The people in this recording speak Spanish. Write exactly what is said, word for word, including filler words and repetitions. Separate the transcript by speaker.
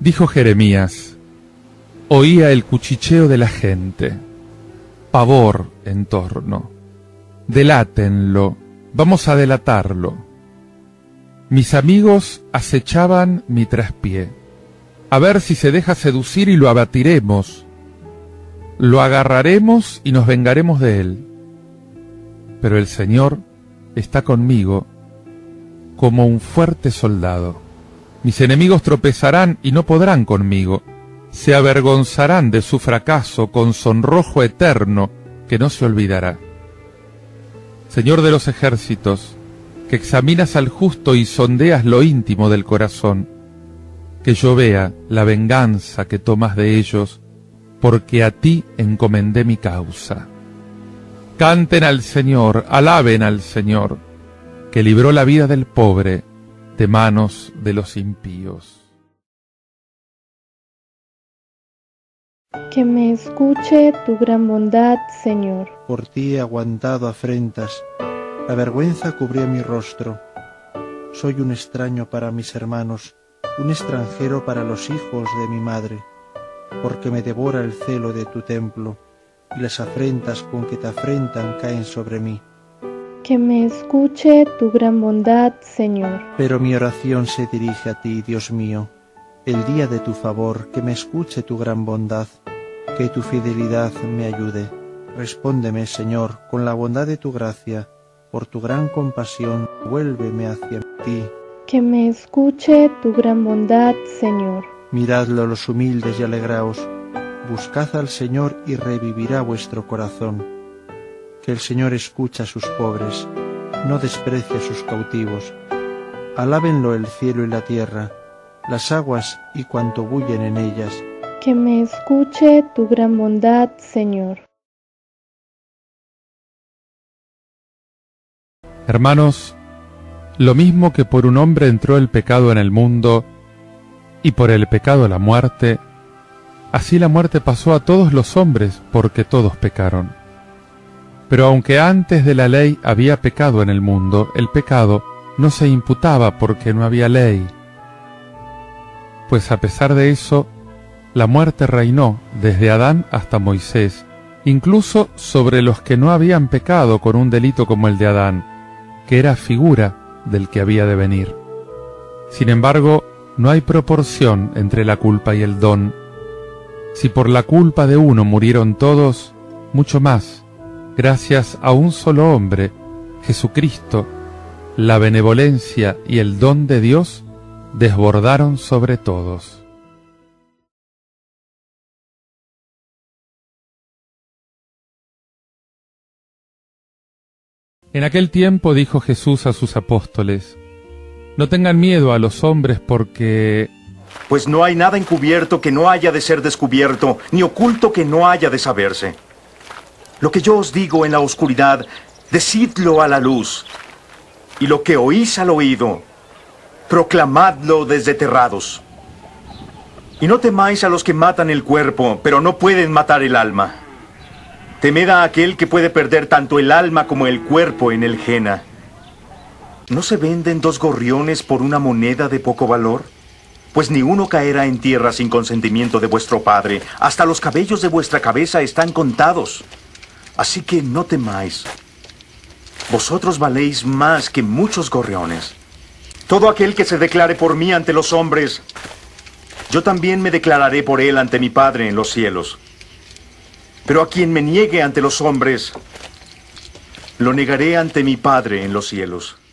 Speaker 1: Dijo Jeremías: oía el cuchicheo de la gente, pavor en torno. Delátenlo, vamos a delatarlo. Mis amigos acechaban mi traspié, a ver si se deja seducir y lo abatiremos. Lo agarraremos y nos vengaremos de él. Pero el Señor está conmigo como un fuerte soldado. Mis enemigos tropezarán y no podrán conmigo. Se avergonzarán de su fracaso con sonrojo eterno que no se olvidará. Señor de los ejércitos, que examinas al justo y sondeas lo íntimo del corazón, que yo vea la venganza que tomas de ellos, porque a ti encomendé mi causa. Canten al Señor, alaben al Señor, que libró la vida del pobre de manos de los impíos.
Speaker 2: Que me escuche tu gran bondad, Señor.
Speaker 3: Por ti he aguantado afrentas, la vergüenza cubrió mi rostro. Soy un extraño para mis hermanos, un extranjero para los hijos de mi madre, porque me devora el celo de tu templo, y las afrentas con que te afrentan caen sobre mí.
Speaker 2: Que me escuche tu gran bondad, Señor.
Speaker 3: Pero mi oración se dirige a ti, Dios mío, el día de tu favor, que me escuche tu gran bondad, que tu fidelidad me ayude. Respóndeme, Señor, con la bondad de tu gracia, por tu gran compasión, vuélveme hacia ti.
Speaker 2: Que me escuche tu gran bondad, Señor.
Speaker 3: Miradlo los humildes y alegraos, buscad al Señor y revivirá vuestro corazón. Que el Señor escucha a sus pobres, no desprecia a sus cautivos. Alábenlo el cielo y la tierra, las aguas y cuanto bullen en ellas.
Speaker 2: Que me escuche tu gran bondad, Señor.
Speaker 1: Hermanos, lo mismo que por un hombre entró el pecado en el mundo, y por el pecado la muerte, así la muerte pasó a todos los hombres, porque todos pecaron. Pero aunque antes de la ley había pecado en el mundo, el pecado no se imputaba porque no había ley. Pues a pesar de eso, la muerte reinó desde Adán hasta Moisés, incluso sobre los que no habían pecado con un delito como el de Adán, que era figura del que había de venir. Sin embargo, no hay proporción entre la culpa y el don. Si por la culpa de uno murieron todos, mucho más, gracias a un solo hombre, Jesucristo, la benevolencia y el don de Dios desbordaron sobre todos. En aquel tiempo dijo Jesús a sus apóstoles: no tengan miedo a los hombres porque...
Speaker 4: Pues no hay nada encubierto que no haya de ser descubierto, ni oculto que no haya de saberse. Lo que yo os digo en la oscuridad, decidlo a la luz. Y lo que oís al oído, proclamadlo desde terrados. Y no temáis a los que matan el cuerpo, pero no pueden matar el alma. Temed a aquel que puede perder tanto el alma como el cuerpo en el Gehenna. ¿No se venden dos gorriones por una moneda de poco valor? Pues ni uno caerá en tierra sin consentimiento de vuestro Padre. Hasta los cabellos de vuestra cabeza están contados. Así que no temáis. Vosotros valéis más que muchos gorriones. Todo aquel que se declare por mí ante los hombres, yo también me declararé por él ante mi Padre en los cielos. Pero a quien me niegue ante los hombres, lo negaré ante mi Padre en los cielos.